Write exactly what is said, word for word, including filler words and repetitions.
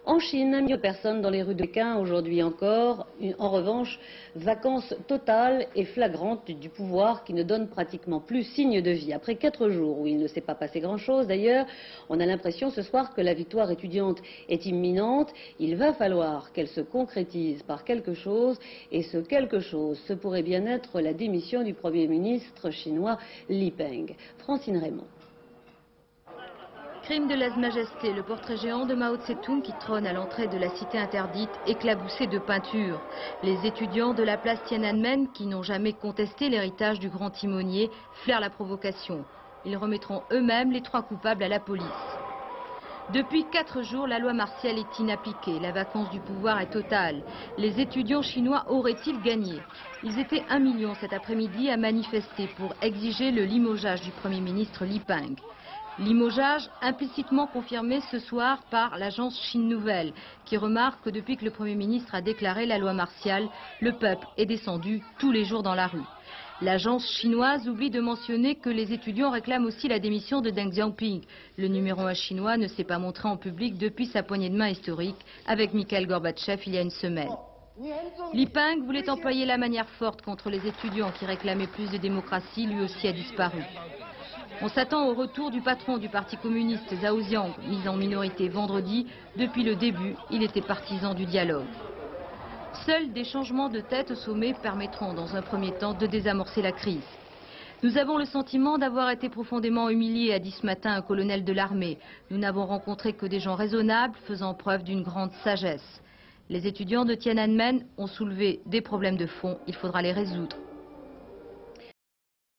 En Chine, un million de personnes dans les rues de Pékin aujourd'hui encore. En revanche, vacances totales et flagrantes du pouvoir qui ne donne pratiquement plus signe de vie. Après quatre jours où il ne s'est pas passé grand-chose d'ailleurs, on a l'impression ce soir que la victoire étudiante est imminente. Il va falloir qu'elle se concrétise par quelque chose et ce quelque chose, ce pourrait bien être la démission du Premier ministre chinois Li Peng. Francine Raymond. Crime de lèse-majesté, le portrait géant de Mao Tse-tung qui trône à l'entrée de la cité interdite, éclaboussé de peinture. Les étudiants de la place Tiananmen, qui n'ont jamais contesté l'héritage du grand timonier, flairent la provocation. Ils remettront eux-mêmes les trois coupables à la police. Depuis quatre jours, la loi martiale est inappliquée. La vacance du pouvoir est totale. Les étudiants chinois auraient-ils gagné? Ils étaient un million cet après-midi à manifester pour exiger le limogeage du Premier ministre Li Peng. Limogeage implicitement confirmé ce soir par l'agence Chine Nouvelle, qui remarque que depuis que le Premier ministre a déclaré la loi martiale, le peuple est descendu tous les jours dans la rue. L'agence chinoise oublie de mentionner que les étudiants réclament aussi la démission de Deng Xiaoping. Le numéro un chinois ne s'est pas montré en public depuis sa poignée de main historique avec Mikhail Gorbatchev il y a une semaine. Li Peng voulait employer la manière forte contre les étudiants qui réclamaient plus de démocratie, lui aussi a disparu. On s'attend au retour du patron du Parti communiste, Zhao Ziang, mis en minorité vendredi. Depuis le début, il était partisan du dialogue. Seuls des changements de tête au sommet permettront dans un premier temps de désamorcer la crise. Nous avons le sentiment d'avoir été profondément humiliés, a dit ce matin un colonel de l'armée. Nous n'avons rencontré que des gens raisonnables, faisant preuve d'une grande sagesse. Les étudiants de Tiananmen ont soulevé des problèmes de fond, il faudra les résoudre.